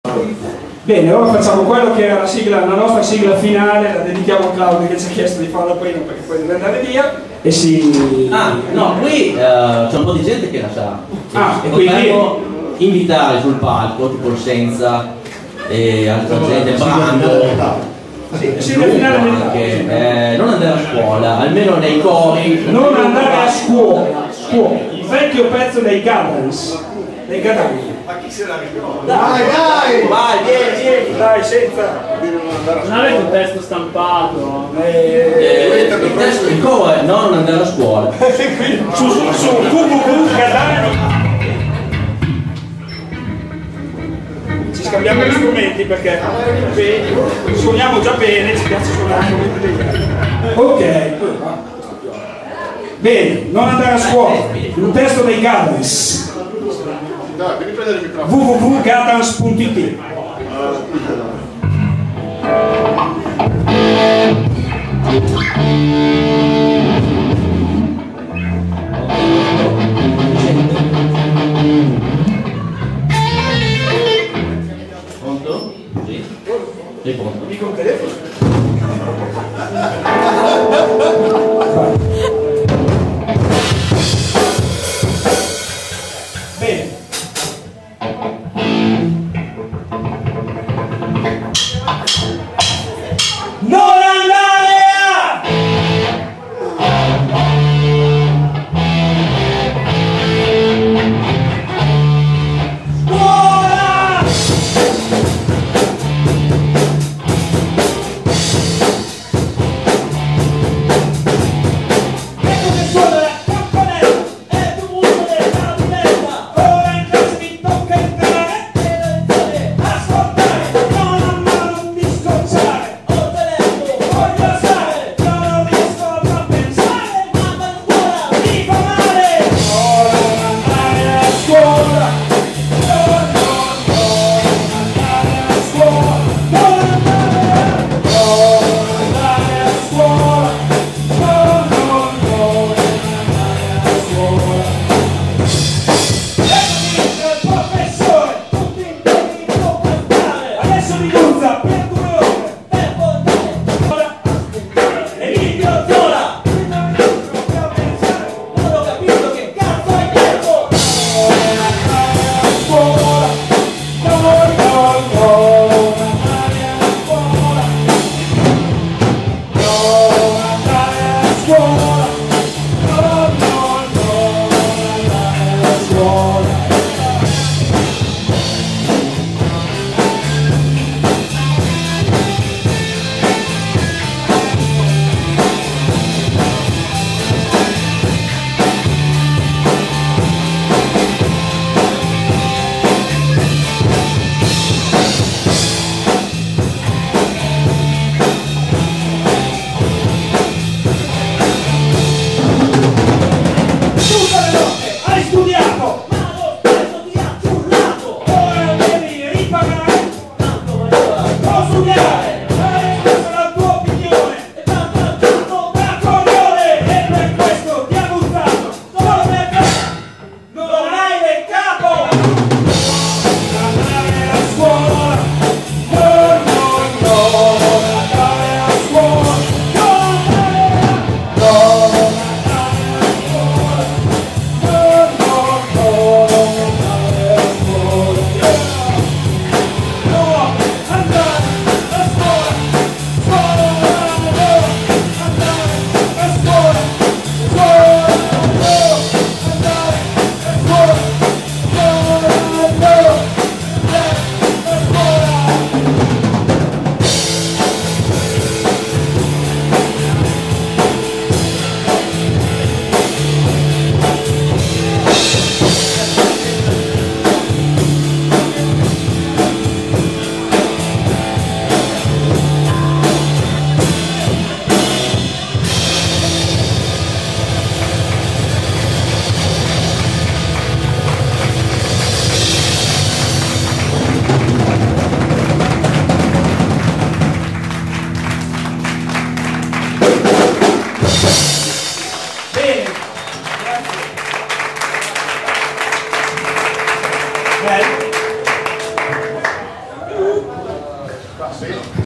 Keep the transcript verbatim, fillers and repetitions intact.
Bene, ora facciamo quello che era la sigla, la nostra sigla finale, la dedichiamo a Claudio che ci ha chiesto di farla prima perché poi deve andare via e si... Ah, no, qui uh, c'è un po' di gente che la sa. Ah, e potremmo quindi invitare sul palco, tipo il Senza e altra gente, Brando. Sì, sigla finale anche, eh, non andare a scuola, almeno nei cori. Non andare a scuola, scuola, il vecchio pezzo dei Gardens, dei Gadani. Ma chi se la ricorda? Dai, dai! Vai, vieni, vieni! Dai, senza... Non avete un testo stampato? Eh, Eh, il testo di coro è no, non andare a scuola. su, su, su, w w w punto gadani. Ci scambiamo gli strumenti perché vedi, suoniamo già bene, ci piace suonare strumenti degli altri. Ok. Bene, non andare a scuola. Un testo dei Gardens. Dai, devi prendere il w microfono. w w punto gardens punto i t. Pronto? Sì. Sei pronto? Dico il telefono. Bene. Non andare a... scuola! Ecco che suona la campanella, è il tumulto della cameretta. Ora in classe mi tocca entrare e ascoltare, non amare, non disconciare. Ho telefono, voglio stare, non riesco a pensare, mamma a scuola mi fa male. Ora non andare a scuola, no, no, no, non andare a scuola, non andare, non andare a scuola, no, no, no, non andare a scuola. Ecco il professore, tutti in piedi in bocca a stare, adesso mi usa per due ore, per portare e mi zola. Non riesco a pensare, non ho capito che cazzo hai detto. Non andare a scuola, no, no, no, non andare a scuola, non andare a scuola, no, no, no, non andare a scuola. Sì.